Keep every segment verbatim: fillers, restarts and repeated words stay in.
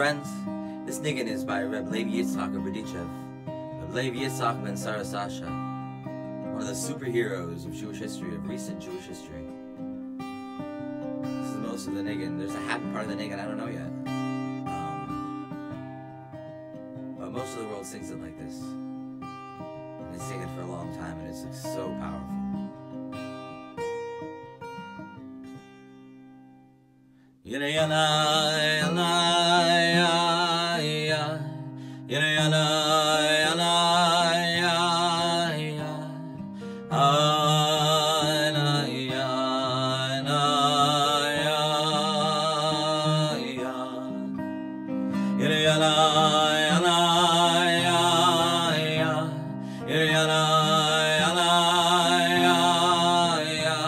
friends. This niggun is by Rabbi Levi Yitchak of Berditchev. Rabbi Levi Yitchak ben Sarah Sasha, one of the superheroes of Jewish history, of recent Jewish history. This is most of the niggun. There's a happy part of the niggun I don't know yet. Um, but most of the world sings it like this. And they sing it for a long time, and it's so powerful. Yana yana yana ya yana yana yana ya ya ana ya na ya ya yana yana yana ya ya yana yana ya ya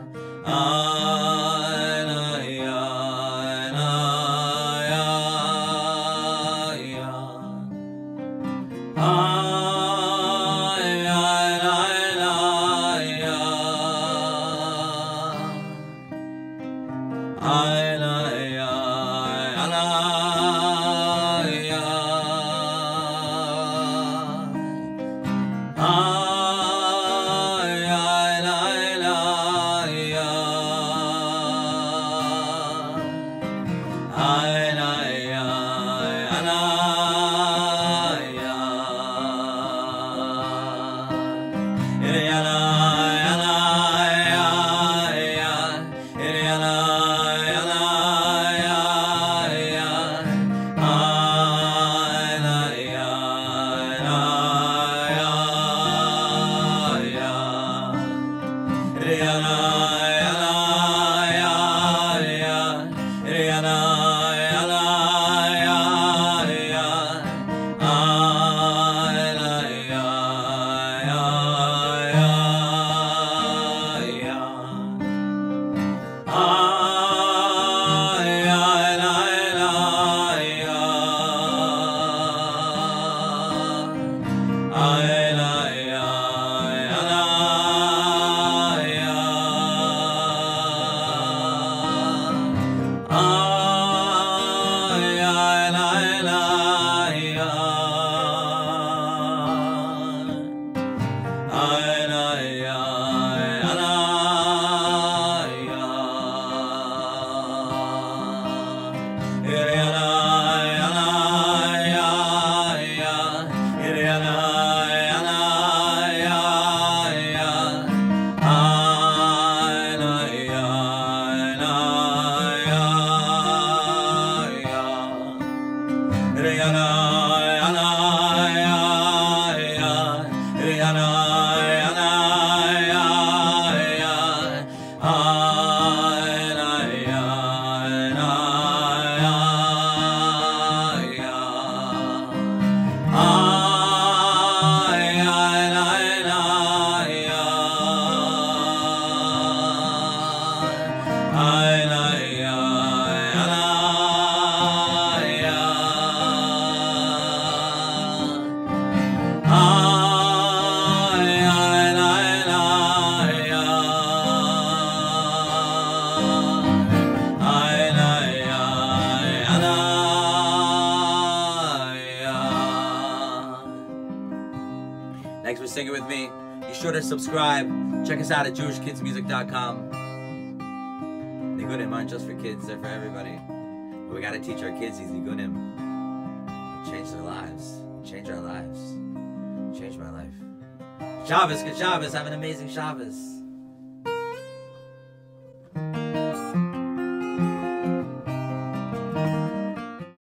Thanks for singing with me. Be sure to subscribe. Check us out at jewish kids music dot com. Niggunim aren't just for kids, they're for everybody. But we gotta teach our kids these niggunim. Change their lives. Change our lives. Change my life. Shabbos, good Shabbos. Have an amazing Shabbos.